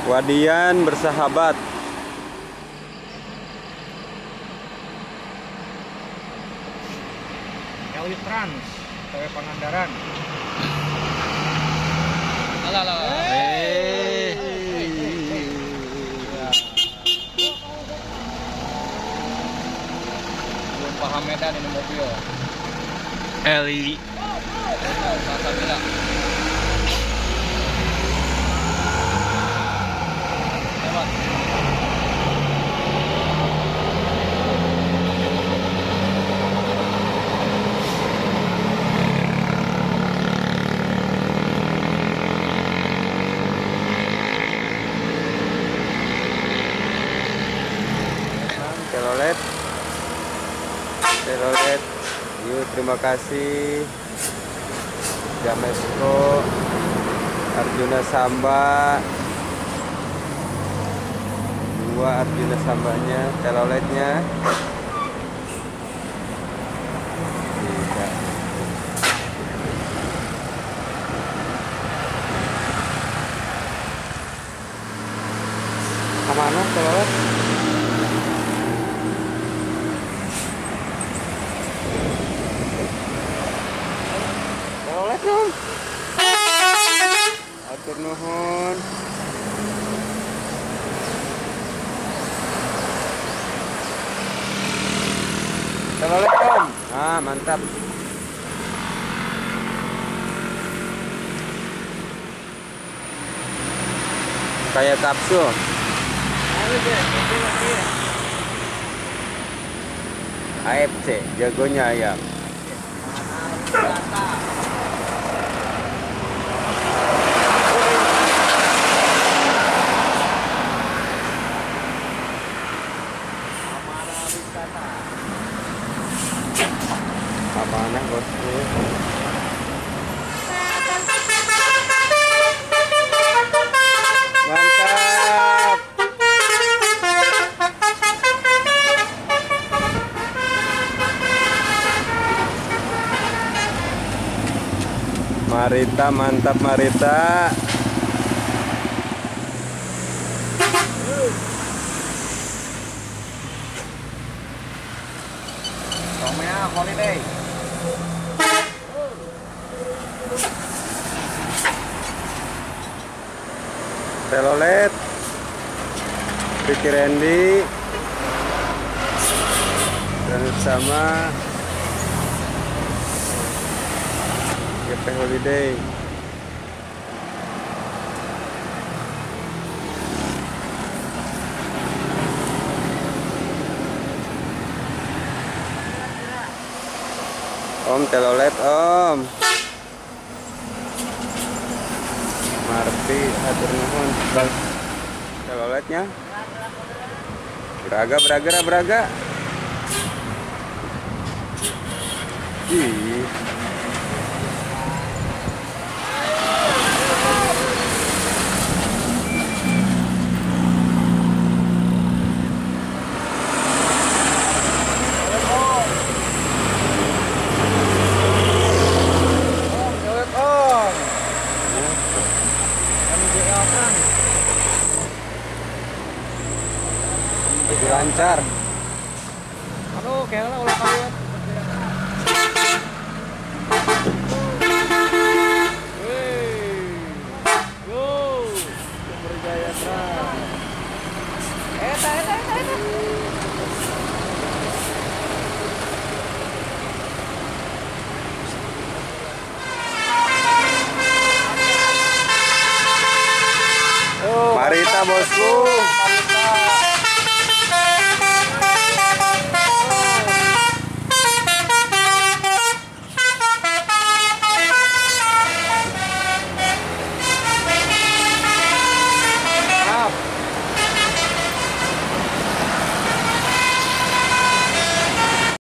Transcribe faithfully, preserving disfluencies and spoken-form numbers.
Wadian bersahabat. Eli Trans, T W Pangandaran. Alah, alah. Eh. Belum paham medan ini mobil. Eli. Salsabila. Lewat. Telolet. Telolet. Yuk, terima kasih. Jamesko, Arjuna Samba, dua Arjuna Sambanya, teloletnya. Tidak. Kemana telolet? Telolet dong. Atur nuhun. Telolet om. Ah, mantap. Kayak kapsul. A F C, jagonya ayam. Amanah bosku. Mantap. Marita, mantap Marita. Romea Holiday. Telolet, Vicky Randy, dan bersama G P Holiday. Om, telolet om. Marti, hatur nuhun. Teloletnya. Braga, braga, braga. Ih. Lebih lancar. Aduh, kayaknya ulah kalian. Wih, go, Sumber Jaya Trans. Eta, eta, eta, eta. Marita bosku.